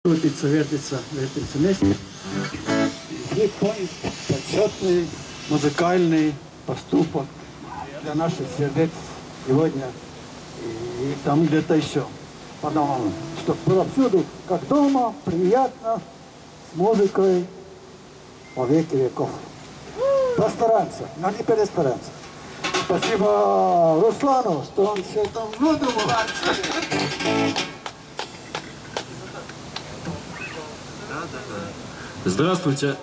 Крутится, вертится вместе. Флип-пойнт, почетный музыкальный поступок для наших сердец сегодня и там где-то еще. Потому что было всюду, как дома, приятно, с музыкой во веки веков. Постараемся, но не перестараемся. Спасибо Руслану, что он все это выдумал. Здравствуйте,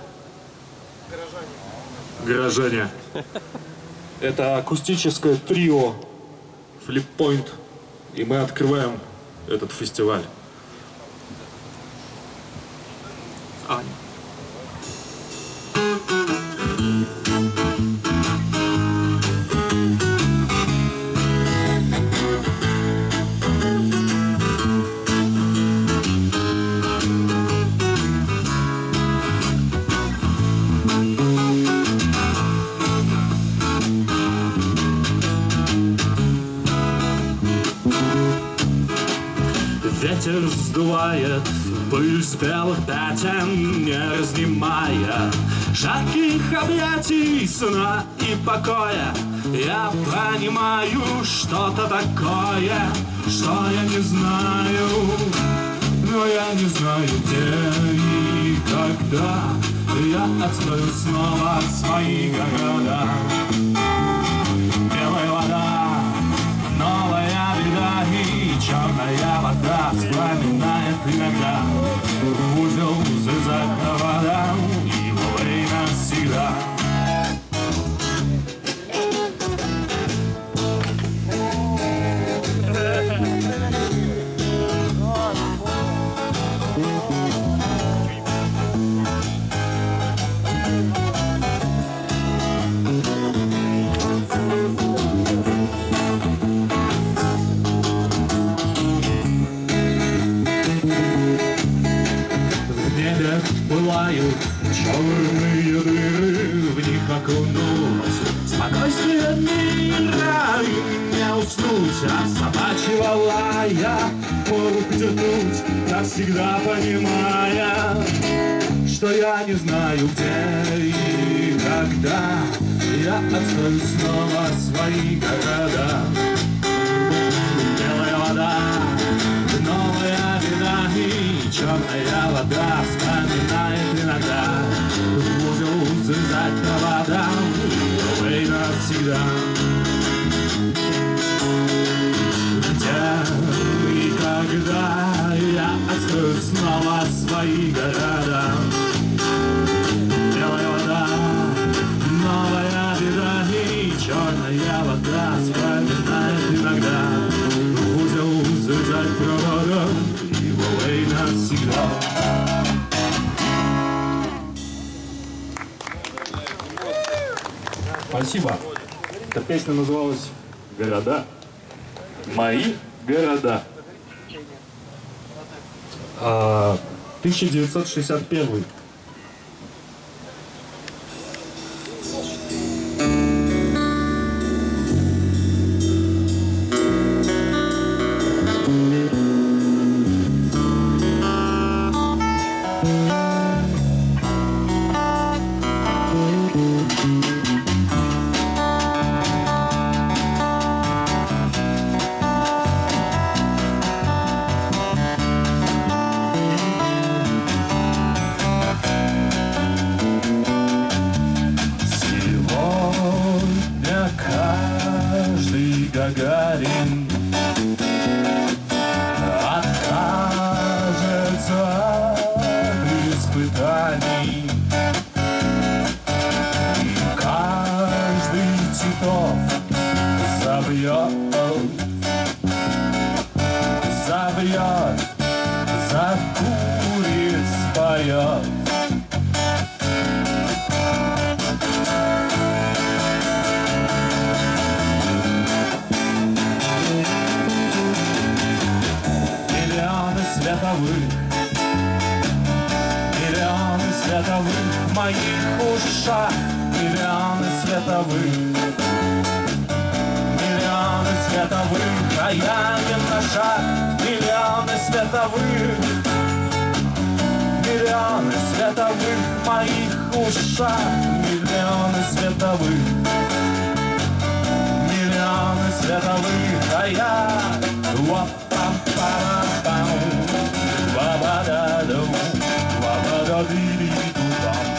горожане. Это акустическое трио Флип-пойнт, и мы открываем этот фестиваль. Ветер сдувает пыль с белых пятен, не разнимая жарких объятий сна и покоя. Я понимаю что-то такое, что я не знаю, но я не знаю где и когда. Я открою снова свои города. Белая вода, новая беда и черная вода вспоминает иногда узел за проводом его время всегда. Пылают черные дыры, в них окунулось спокойствие мира, и не уснуть от собачьего лая, пору притянуть, как всегда понимая, что я не знаю где и когда. Я открою снова свои города. Белая вода, новая беда и черная вода вспоминает иногда узел завязать провода и навсегда. Где и когда я открою снова свои города. Белая вода, новая беда и черная вода вспоминает иногда узел завязать провода и навсегда. Спасибо. Эта песня называлась «Города». Мои города. 1961. Гагарин откажется от испытаний, и каждый цветок забьет, закурит, споет. Миллионы световых в моих ушах, миллионы световых, миллионы световых, а я не на шаг, миллионы световых. световых в моих ушах, миллионы световых, миллионы световых, а я ва-пам-пам-пам, ва-ба-да-дум, ва-ба-да-ди-ди-ду,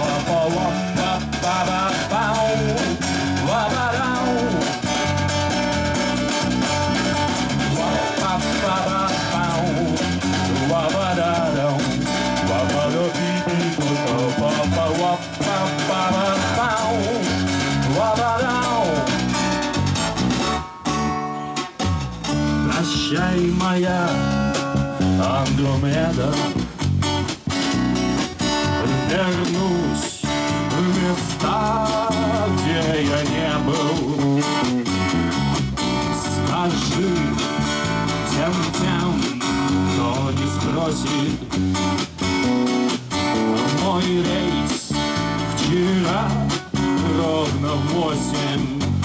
пам-пам-пам-пам-пам, ва-ба-дау, ва-пам-пам-пам, ва-ба-да-дум, ва-ба-да-ди-ди-ду, пам-пам-пам-пам-пам, ва-ба-дау. Прощай, моя Андромеда, вернусь в места, где я не был. Скажи тем, кто не спросит, мой рейс вчера ровно в 8.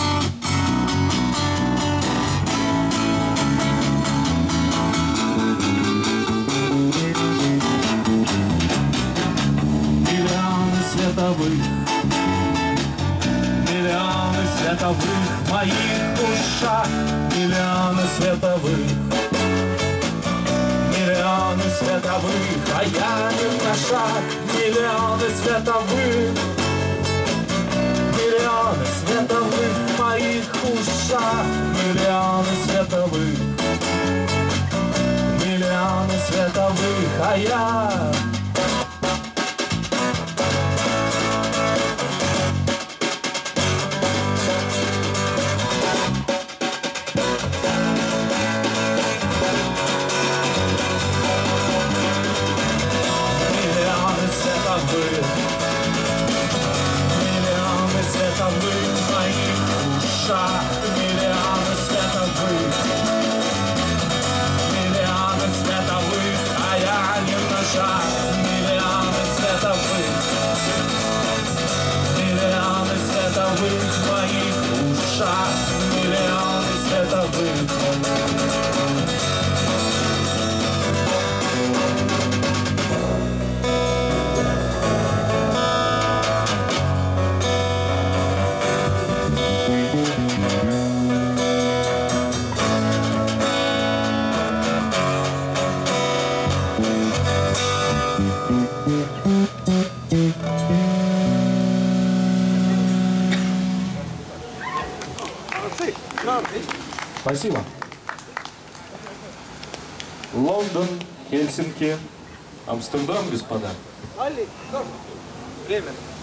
Миллионы световых в моих ушах, миллионы световых, миллионы световых, а я не на шаг, миллионы световых, миллионы световых в моих ушах, миллионы световых, миллионы световых, а я миллионы световых в моих ушах, миллионы световых, миллионы световых, а я не на шаг, миллионы световых, миллионы световых в моих ушах, миллионы световых. Спасибо. Лондон, Хельсинки, Амстердам, господа. Время.